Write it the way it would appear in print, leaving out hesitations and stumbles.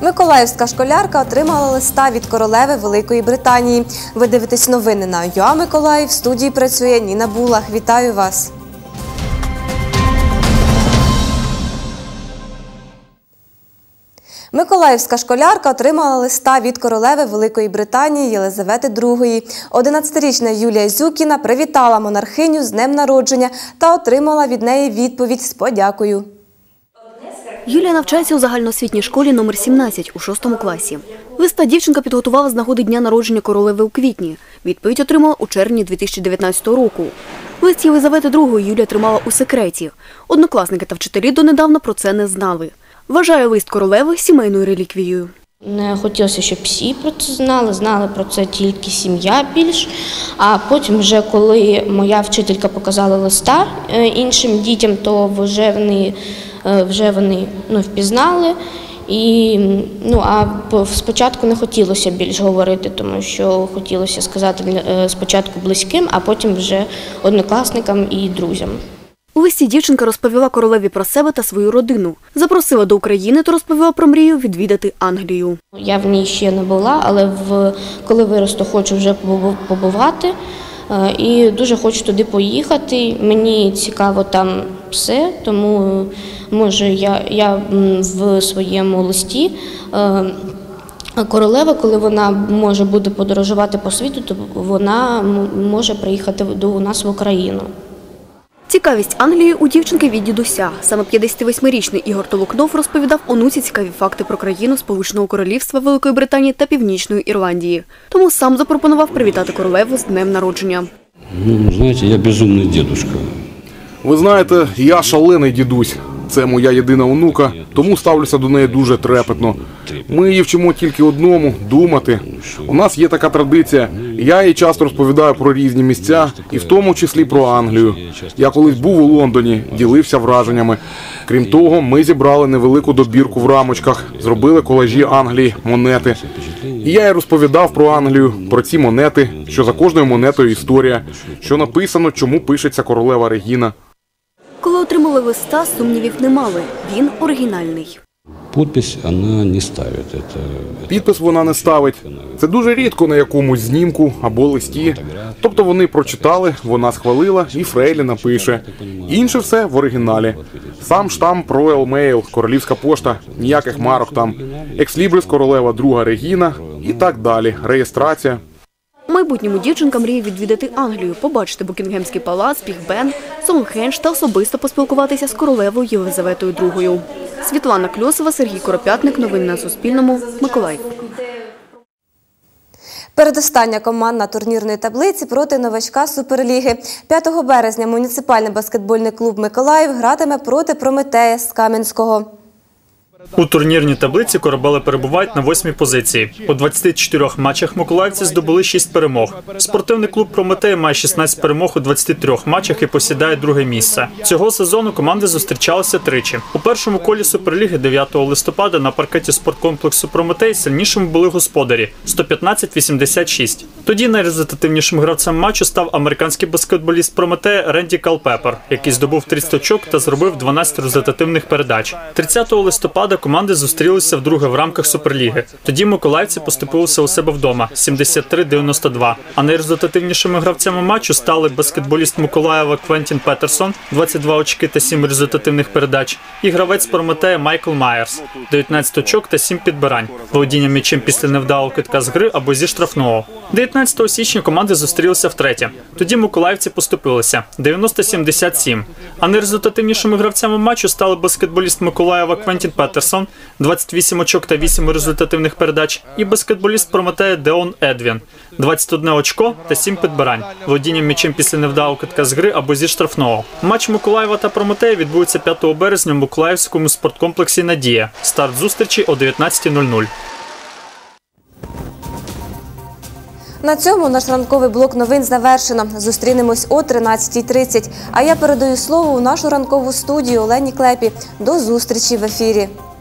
Миколаївська школярка отримала листа від королеви Великої Британії. Ви дивитесь новини на ЮА Миколаїв. В студії працює Ніна Булах. Вітаю вас! Миколаївська школярка отримала листа від королеви Великої Британії Єлизавети II. 11-річна Юлія Зюкіна привітала монархиню з днем народження та отримала від неї відповідь з подякою. Юлія навчається у загальноосвітній школі номер 17 у 6 класі. Листа дівчинка підготувала з нагоди дня народження королеви у квітні. Відповідь отримала у червні 2019 року. Лист Єлизавети II Юлія тримала у секреті. Однокласники та вчителі донедавна про це не знали. Вважає лист королеви сімейною реліквією. Не хотілося, щоб всі про це знали про це тільки сім'я більш. А потім вже, коли моя вчителька показала листа іншим дітям, то вже вони впізнали. А спочатку не хотілося більш говорити, тому що хотілося сказати спочатку близьким, а потім вже однокласникам і друзям. У листі дівчинка розповіла королеві про себе та свою родину. Запросила до України та розповіла про мрію відвідати Англію. Я в ній ще не була, але коли виросту, хочу вже побувати. І дуже хочу туди поїхати. Мені цікаво там все, тому може я в своєму листі королева, коли вона буде подорожувати по світу, то вона може приїхати до нас в Україну. Цікавість Англії у дівчинки від дідуся. Саме 58-річний Ігор Толокнов розповідав онуці цікаві факти про країну Сполученого Королівства Великої Британії та Північної Ірландії. Тому сам запропонував привітати королеву з днем народження. Знаєте, я безумний дідусь. Ви знаєте, я шалений дідусь. Це моя єдина онука, тому ставлюся до неї дуже трепетно. Ми її вчимо тільки одному – думати. У нас є така традиція. Я їй часто розповідаю про різні місця, і в тому числі про Англію. Я колись був у Лондоні, ділився враженнями. Крім того, ми зібрали невелику добірку в рамочках, зробили колажі Англії, монети. І я їй розповідав про Англію, про ці монети, що за кожною монетою історія, що написано, чому пишеться королева Регіна. Коли отримали листа, сумнівів не мали. Він оригінальний. Підпис вона не ставить. Підпис вона не ставить. Це дуже рідко на якомусь знімку або листі. Тобто вони прочитали, вона схвалила і Фрейлі напише. Інше все в оригіналі. Сам штамп Royal Mail, королівська пошта, ніяких марок там. Екслібрис королева II Регіна і так далі. Реєстрація. У майбутньому дівчинка мріє відвідати Англію, побачити Букінгемський палац, Біг-Бен, Стоунхендж та особисто поспілкуватися з королевою Єлизаветою II. Світлана Кльосова, Сергій Коропятник. Новини на Суспільному. Миколаїв. Передостання командна турнірної таблиці проти новачка Суперліги. 5 березня муніципальний баскетбольний клуб «Миколаїв» гратиме проти «Прометея» з Кам'янського. У турнірній таблиці корабели перебувають на 8-й позиції. У 24 матчах миколаївці здобули 6 перемог. Спортивний клуб «Прометей» має 16 перемог у 23 матчах і посідає друге місце. Цього сезону команди зустрічалися тричі. У першому колі Суперліги 9 листопада на паркеті спорткомплексу «Прометей» сильнішими були господарі – 115-86. Тоді найрезультативнішим гравцем матчу став американський баскетболіст «Прометея» Ренді Калпепер, який здобув 30 очок та зробив 12 результативних передач. 30 листопада команди зустрілися вдруге в рамках Суперліги. Тоді миколаївці поступилися у себе вдома – 73-92. А найрезультативнішими гравцями матчу стали баскетболіст Миколаєва Квентін Петерсон – 22 очки та 7 результативних передач, і гравець Прометея Майкл Майерс – 19 очок та 7 підбирань, володіння м'ячем після невдалого кидка з гри або зі штрафного. 19 січня команди зустрілися втретє. Тоді миколаївці поступилися – 90-77. А найрезультативнішими гравцями матчу стали баскетболіст Миколаєва Квентін Петерсон – 28 очок та 8 результативних передач, і баскетболіст Прометея Деон Едвін – 21 очко та 7 підбирань, володіння м'ячем після невдалого кидка з гри або зі штрафного. Матч Миколаєва та Прометея відбудеться 5 березня в Миколаївському спорткомплексі «Надія». Старт зустрічі о 19:00. На цьому наш ранковий блок новин завершено. Зустрінемось о 13:30. А я передаю слово у нашу ранкову студію Олені Клепі. До зустрічі в ефірі.